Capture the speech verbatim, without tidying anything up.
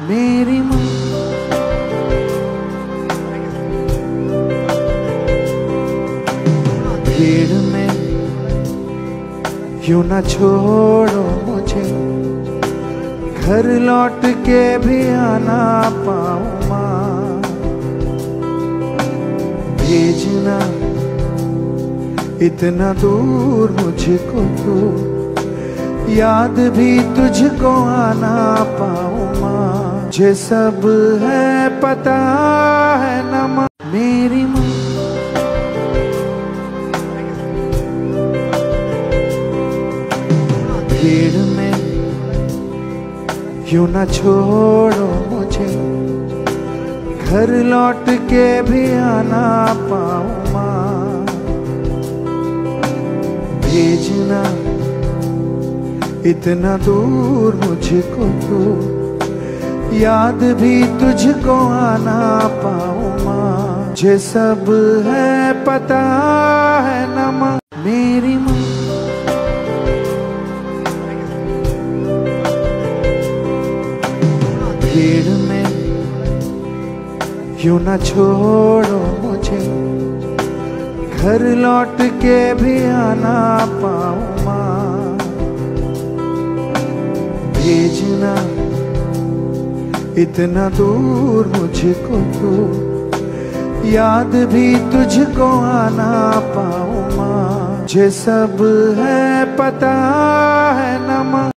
मेरी माँ भीड़ में यूं न छोड़ो मुझे, घर लौट के भी आना पाऊं माँ। भेजना इतना दूर मुझको तो, याद भी तुझको आना पाऊं माँ। मुझे सब है पता है न माँ, मेरी माँ भीड़ में यूं न छोड़ो मुझे, घर लौट के भी आना पाऊं माँ। भेजना इतना दूर मुझको तो, याद भी तुझको आना पाऊं माँ। मुझे सब है पता है न माँ, मेरी माँ भीड़ में यूं न छोड़ो मुझे, घर लौट के भी आना पाऊं माँ। भेजना इतना दूर मुझको तो, याद भी तुझको आना पाऊं माँ। मुझे सब है पता है न माँ।